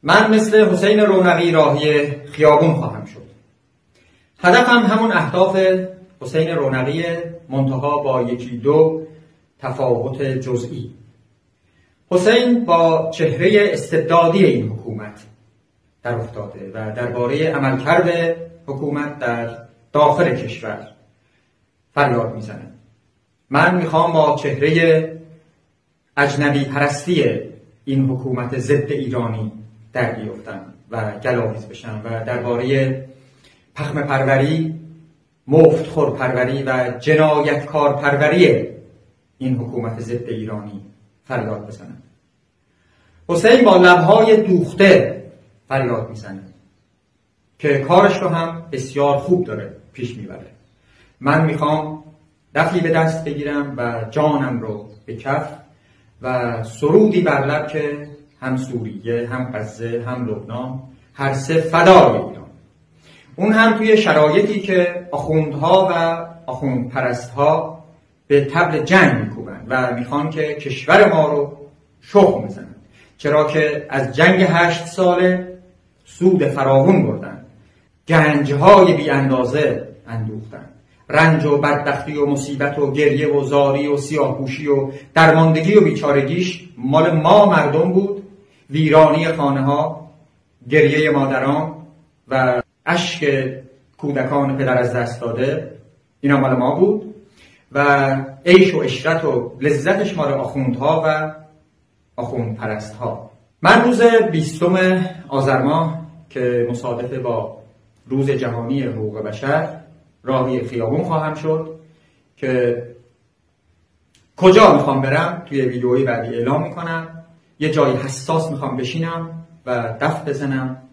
من مثل حسین رونقی راهی خیابون خواهم شد. هدفم همون اهداف حسین رونقی، منتها با یکی دو تفاوت جزئی. حسین با چهره استبدادی این حکومت در افتاده و درباره عملکرد حکومت در داخل کشور فریاد میزنه. من میخوام با چهره اجنبی پرستی این حکومت ضد ایرانی در بیفتم و گلاویز بشم و درباره پخم پروری، مفتخور پروری و جنایتکار پروری این حکومت ضد ایرانی فریاد بزنم. حسین با لبهای دوخته فریاد میزنه که کارش رو هم بسیار خوب داره پیش میبره. من میخوام دفعی به دست بگیرم و جانم رو به کف و سرودی بر لب که هم سوریه، هم غزه، هم لبنان، هر سه فدای ایران. اون هم توی شرایطی که آخوندها و آخوند پرستها به طبل جنگ میکوبن و میخوان که کشور ما رو شخم بزنن، چرا که از جنگ 8 ساله سود فراوون بردن، گنجهای بی اندازه اندوختن، رنج و بدبختی و مصیبت و گریه و زاری و سیاه‌پوشی و درماندگی و بیچارگیش مال ما مردم بود. ویرانی خانه ها، گریه مادران و اشک کودکان پدر از دست داده، اینا مال ما بود و عیش و عشرت و لذتش مال آخوندها و آخوند پرستها. من روز 20 آذر ماه که مصادف با روز جهانی حقوق بشر راهی خیابون خواهم شد که کجا میخوام برم توی ویدئوی بعدی اعلام میکنم. یه جای حساس میخوام بشینم و دف بزنم